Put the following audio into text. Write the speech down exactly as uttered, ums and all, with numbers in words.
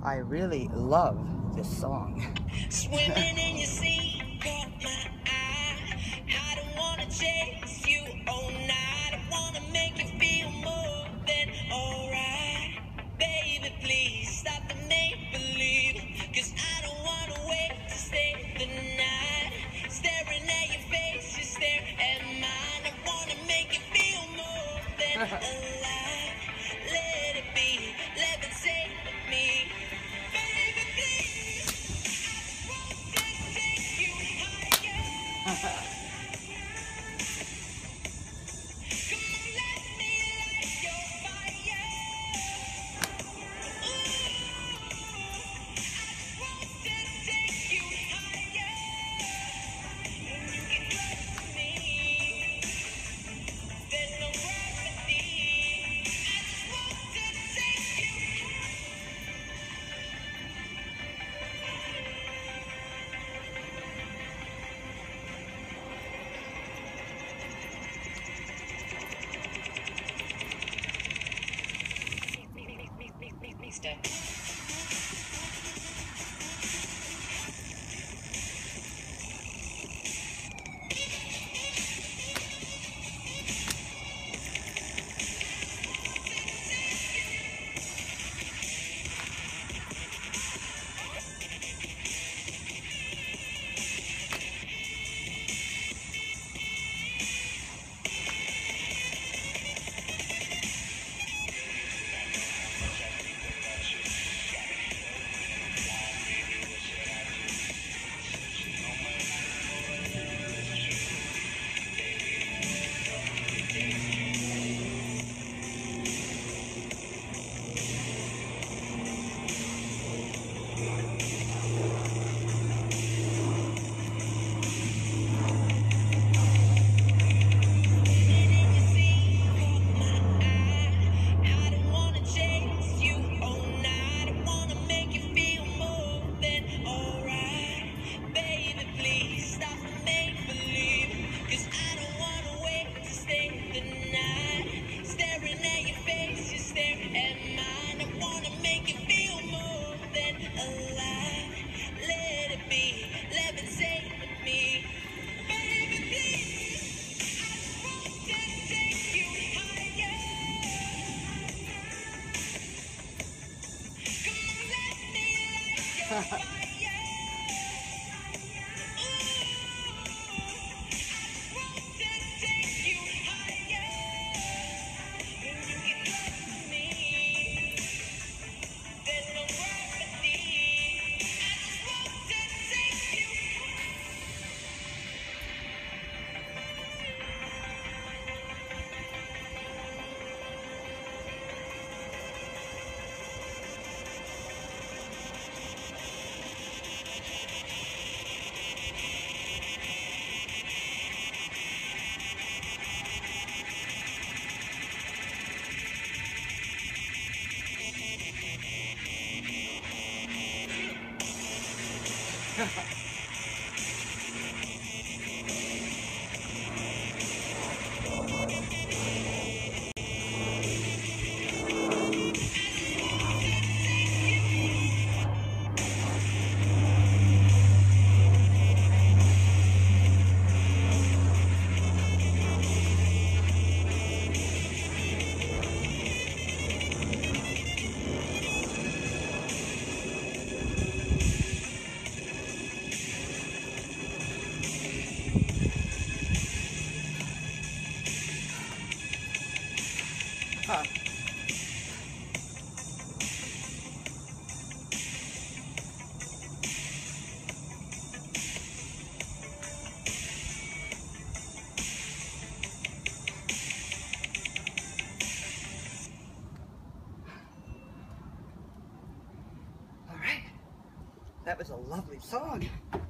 I really love this song. Swimming in your sea, caught my eye. I don't wanna chase you all night. I wanna make you feel more than alright. Baby, please stop the make-believe, 'cause I don't wanna wait to stay the night. Staring at your face, you stare at mine. I wanna make you feel more than alive. Let it be, let it say me. Baby, please, I want to take you higher. Come on, let me light your fire. Ooh, I want to take you higher. And you can trust me. There's no gravity. I just want to take you higher. Mister. I don't wanna chase you all night. I wanna make you feel more than alright. Baby, please stop the make-believe, 'cause I don't wanna wait to stay the night. Staring at your face, you stare at mine. I wanna make you feel more than alive. Let it be, let it say to me. Baby, please, I want to take you higher. Come on, let me light your fire. Ooh, I want to take you higher. And you can trust me. There's no gravity. I just want to take you higher. Huh. All right. That was a lovely song.